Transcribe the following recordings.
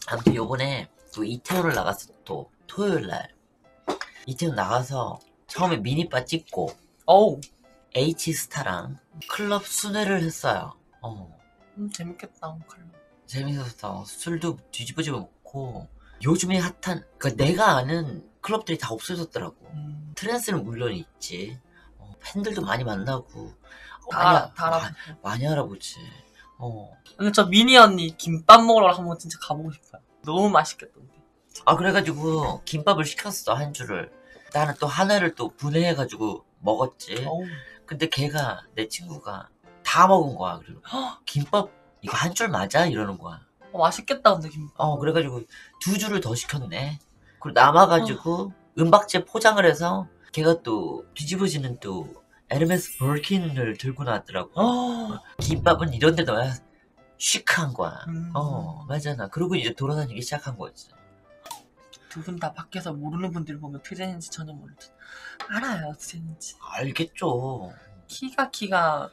아무튼 요번에 또 이태원을 나갔어. 또 토요일날 이태원 나가서 처음에 미니바 찍고 어우 H스타랑 클럽 순회를 했어요. 재밌겠다. 칼럼. 재밌었어. 술도 뒤집어지고 먹고 요즘에 핫한 그러니까 내가 아는 클럽들이 다 없어졌더라고. 트랜스는 물론 있지. 팬들도 많이 만나고 다 알아. 많이 알아보지. 근데 저 미니 언니 김밥 먹으러 한번 진짜 가보고 싶어요. 너무 맛있겠던데. 그래가지고 김밥을 시켰어, 한 줄을. 나는 또 하나를 또 분해해가지고 먹었지. 어우. 근데 걔가, 내 친구가 다 먹은 거야. 그리고 김밥 이거 한 줄 맞아? 이러는 거야. 맛있겠다 근데 김밥. 그래가지고 2줄을 더 시켰네. 그리고 남아가지고 은박지에 포장을 해서 걔가 또 뒤집어지는 또 에르메스 버킨을 들고 나왔더라고. 김밥은 이런 데 넣어야 시크한 거야. 맞아. 그러고 이제 돌아다니기 시작한 거지. 두 분 다 밖에서 모르는 분들 보면 트렌인지 전혀 모르죠. 알아요 트렌인지. 알겠죠. 키가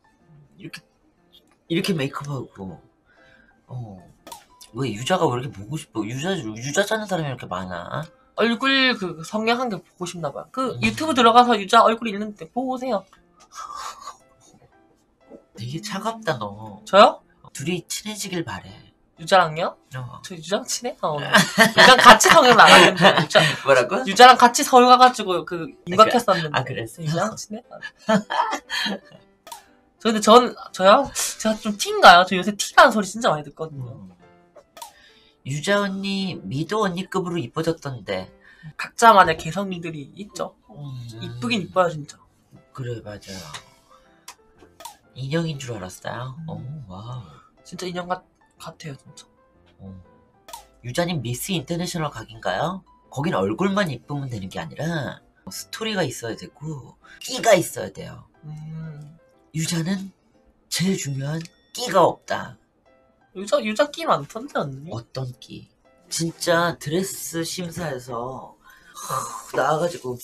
이렇게 메이크업하고. 왜 유자가 왜 이렇게 보고 싶어? 유자 짜는 사람이 이렇게 많아? 얼굴 그 성형한 게 보고 싶나 봐요. 그 유튜브 들어가서 유자 얼굴 있는데 보고 오세요. 되게 차갑다 너. 저요? 둘이 친해지길 바래. 유자랑요? 저 유자랑 친해요. 유자랑 같이 성형 나갔는데 뭐라고? 유자랑 같이 서울 가가지고 그 임박했었는데. 그랬어? 유자랑 친해요. 근데 저요? 제가 좀 티인가요? 저 요새 티라는 소리 진짜 많이 듣거든요. 유자 언니, 미도 언니급으로 이뻐졌던데. 각자만의 개성미들이 있죠. 이쁘긴 이뻐요 진짜. 그래 맞아. 인형인 줄 알았어요. 와우. 진짜 인형 같아요 진짜. 유자님 미스 인터내셔널 각인가요? 거긴 얼굴만 이쁘면 되는 게 아니라 스토리가 있어야 되고 끼가 있어야 돼요. 유자는 제일 중요한 끼가 없다. 유자 끼 많던데 언니? 어떤 끼? 진짜 드레스 심사에서 나와가지고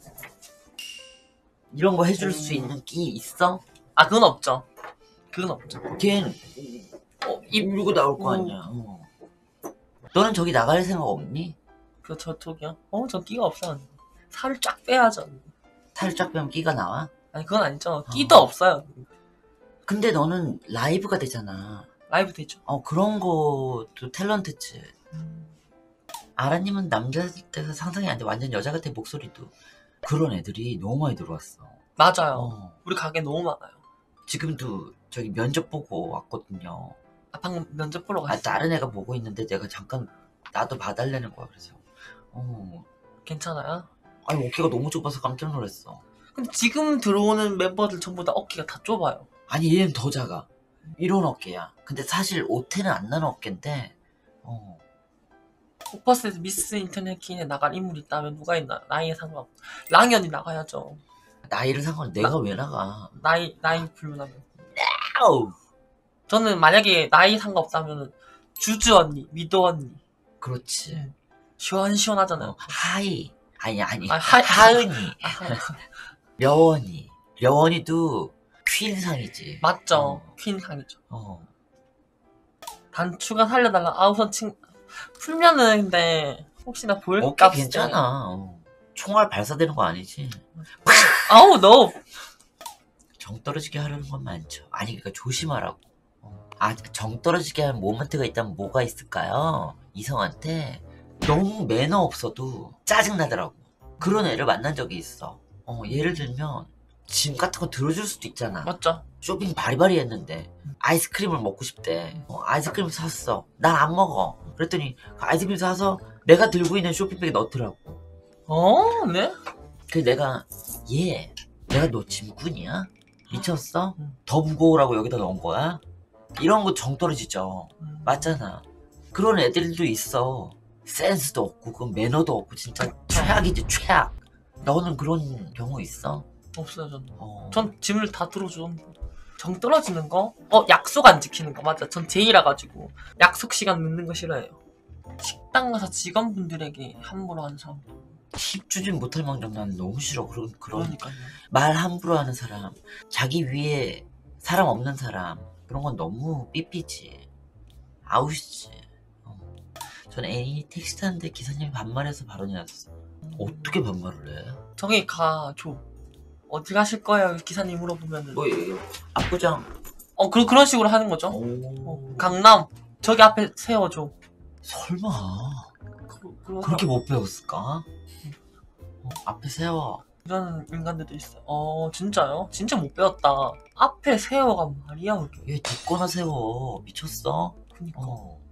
이런 거 해줄 수 있는 끼 있어? 그건 없죠. 그건 없죠. 걔는 입 물고 나올 거 아니야. 너는 저기 나갈 생각 없니? 저쪽이요? 전 끼가 없어요. 살을 쫙 빼야죠. 살을 쫙 빼면 끼가 나와? 아니 그건 아니죠. 끼도 없어요. 근데 너는 라이브가 되잖아. 라이브 되죠. 그런 것도 탤런트지. 아라님은 남자들 상상이 안 돼. 완전 여자 같아 목소리도. 그런 애들이 너무 많이 들어왔어. 맞아요. 우리 가게 너무 많아요. 지금도 저기 면접 보고 왔거든요. 방금 면접 보러 갔어요. 다른 애가 보고 있는데 내가 잠깐 나도 봐달라는 거야. 그래서 괜찮아요? 아니 어깨가 너무 좁아서 깜짝 놀랐어. 근데 지금 들어오는 멤버들 전부 다 어깨가 다 좁아요. 아니 얘는 더 작아. 이런 어깨야. 근데 사실 옷에는 안 나는 어깨인데 오퍼스에서 미스 인터넷 퀸에 나갈 인물이 있다면 누가 있나? 나이에 상관없어. 랑연이 나가야죠. 나이를 상관 내가 왜 나가? 나이 불문하면. 아우. 저는 만약에 나이 상관없다면 주주 언니, 미도 언니. 그렇지. 시원시원하잖아요. 하이. 아니. 하은이. 려원이도 퀸상이지. 맞죠. 퀸상이죠. 단추가 살려달라. 우선 풀면은 근데 혹시나 보일까? 어깨 괜찮아. 총알 발사되는 거 아니지? 아우 너. 정 떨어지게 하려는 건 많죠. 아니 그러니까 조심하라고. 정 떨어지게 하는 모먼트가 있다면 뭐가 있을까요? 이성한테 너무 매너 없어도 짜증나더라고. 그런 애를 만난 적이 있어. 예를 들면 짐 같은 거 들어줄 수도 있잖아. 맞죠. 쇼핑 바리바리 했는데 아이스크림을 먹고 싶대. 아이스크림 샀어. 난 안 먹어. 그랬더니 그 아이스크림 사서 내가 들고 있는 쇼핑백에 넣더라고. 네? 그래서 내가 너 짐꾼이야? 미쳤어? 더 무거우라고 여기다 넣은 거야? 이런 거 정 떨어지죠. 맞잖아. 그런 애들도 있어. 센스도 없고 그 매너도 없고 진짜 최악이지 최악. 너는 그런 경우 있어? 없어요 저는. 전 짐을 다 들어주는데. 정 떨어지는 거? 약속 안 지키는 거 맞아. 전 제이라 가지고 약속 시간 늦는 거 싫어해요. 식당 가서 직원분들에게 함부로 하는 사람. 팁 주진 못할 망정 난 너무 싫어. 그러니까요. 말 함부로 하는 사람, 자기 위에 사람 없는 사람, 그런 건 너무 삐삐지. 아웃이지. 전 애인이 택시 타는데 기사님이 반말해서 바로 내렸어. 어떻게 반말을 해? 저기 가줘. 어디 가실 거예요? 기사님 물어보면은. 뭐 압구정. 그런 식으로 하는 거죠. 오. 강남 저기 앞에 세워줘. 설마 그러다 그렇게 못 배웠을까? 앞에 세워. 이런 인간들도 있어요. 진짜요? 진짜 못 배웠다. 앞에 세워가 말이야 그게. 얘 듣거나 세워. 미쳤어? 그니까.